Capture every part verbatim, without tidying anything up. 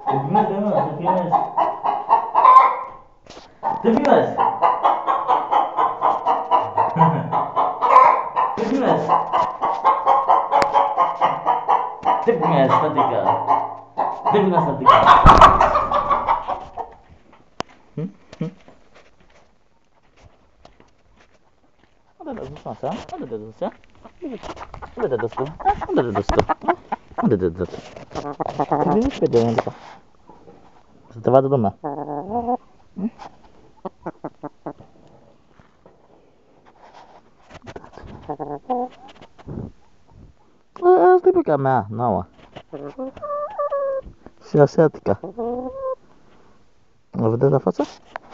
filmez, te filmez. Te filmez. Te filmez. Te filmez, statica. Te filmez, statica. Ada tak susah, ada tak susah. Ada tak susah. Ada tak susah. Ada tak susah. Ini sepeda yang dekat. Setelah itu mah. Ah, tem que amar, não. Se asiática. A verdade é fácil.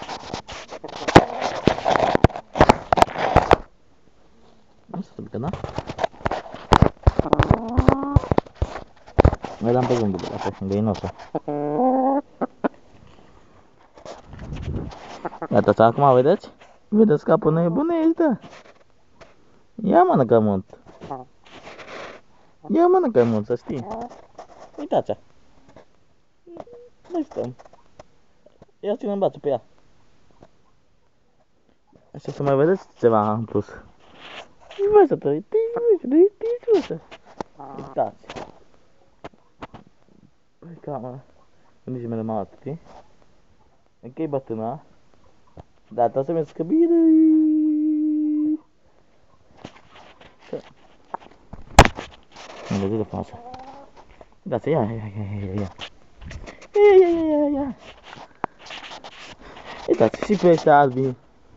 Isso tudo não. Vai dar um peso dulu, apa enggak ini apa? Ya tak aku mau vedeti. Vedeți capul nebun ăsta. Ia mână că munt. Ia mână că munt, să știi. Uitați-a. Noi stăm. Ia ține în brațul pe ea. Așa să mai vedeți ceva în plus. Voi să trăi, uitați. Uite camera. Nici mele mă știi? Închei bătâna. Da, trebuie să mergi că bine. Nu vezi de față. Da, să ia, ia, ia, ia, ia. Ia, ia, ia, ia, ia. Uitați, și pe ăștia albi.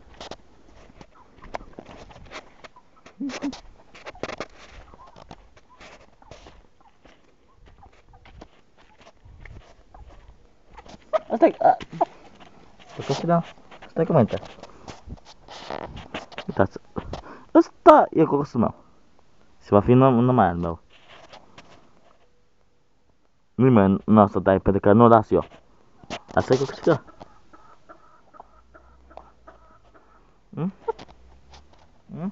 Asta e... Să da. Stai cum uite. Uitați. Ăsta e cocosul meu. Și va fi numai al meu. Nimeni nu o să dai pentru că nu las eu. Asta e cocosul. Hmm? Hmm?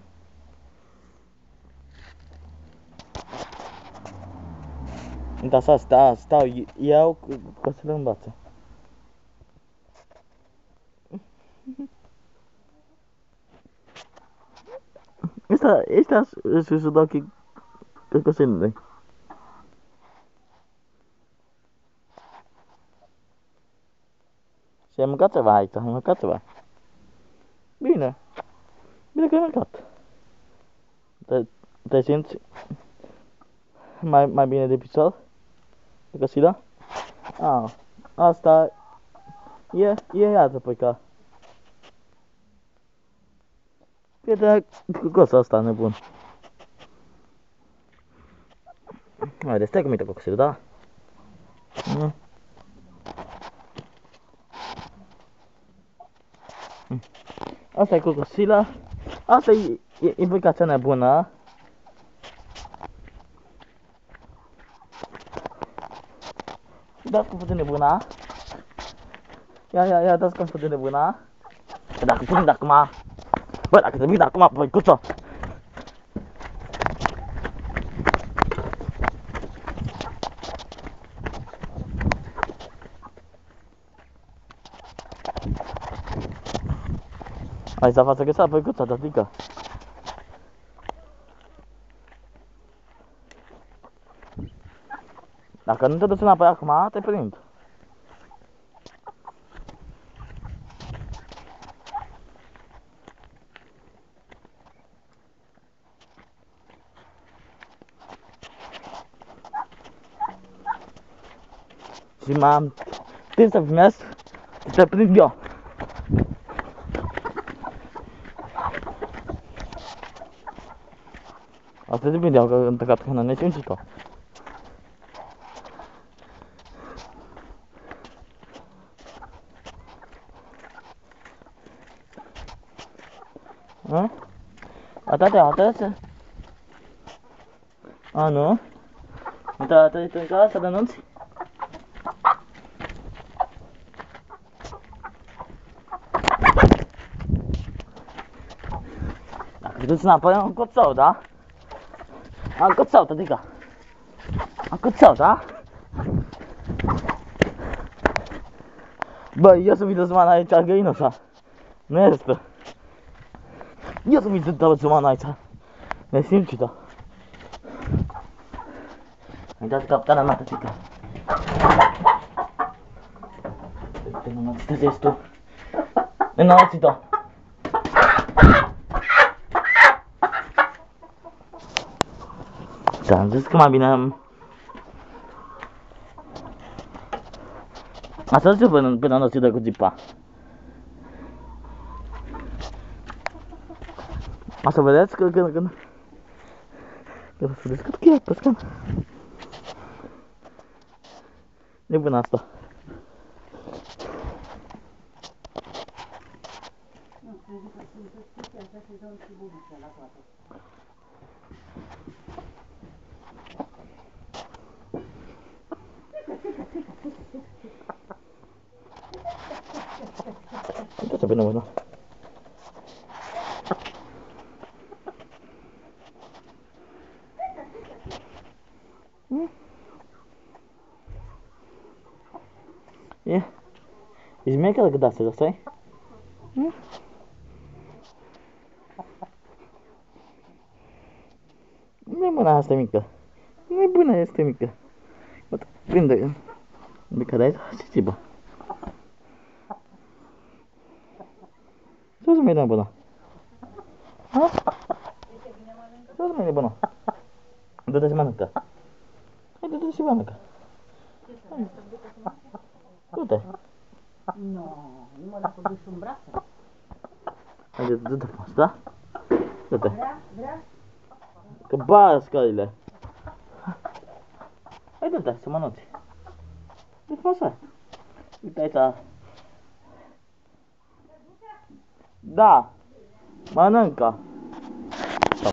Da, să stau, stau, iau ca să le învață. Esta, esta se suda aqui que eu sei bem. Se ai mâncat ceva aici, ai mâncat ceva. Bine. Bine că ai mâncat. Te, te simți mai, mai bine de picioare? De căsila? Ah, asta e, e iată pe ca. Prietena, cosa asta nebun. Haide, stai cu mine cocosilu, da? Mm. Asta e cocosila. Asta e implicația nebună. Dați cum putem nebuna. Ia, ia, ia, dați cum putem nebuna. Dacă putem, dacă acum. Bă, dacă te vin acum, băi, cuțo. Hai să față găsa, băi, cuțo, tătică. Dacă nu te duci înapoi acum, te prind. Și m-am prins să filmez, te prind eu. Asta te prind eu, că am tăcat că nu ne simți tu. Hã? Atât, atât? A, nu? Uite, atât în casă, să denunți? Dacă te duci înapoi, am coțau, da? Am coțau, tătică. Am coțau, da? Bă, ia să-mi dă zumana aici, găină așa. Nu este. Ia să-mi dă zumana aici. Nesimțită. Uitați captana mea, tătică. Uite, nenățită de tu. Nenățită. Da, am zis că mai bine am... Asta zice până, până nu ți dă cu zipa. Asta vedeți că când... când... Când se descărcă chiar pe scan. E bună asta. Uitați-o bine, bună. E. Ești mai că da să stai? Nu e bună asta mică. Nu e bună, este mică. Uite, prinde-o. Mică de aici, ce țipă? Ce o să mai dăm bună? Ha? Ce o să mai dăm bună? Du-te și mănâncă. Hai, du-te și mănâncă. Du-te. Nu, nu mă l-a pus în brațe. Haide, du-te frumos, da? Du-te. Vrea, vrea? Că ba scările. Hai, du-te, să mănânci. E frumos, hai. Uite aici. Da. Mănâncă.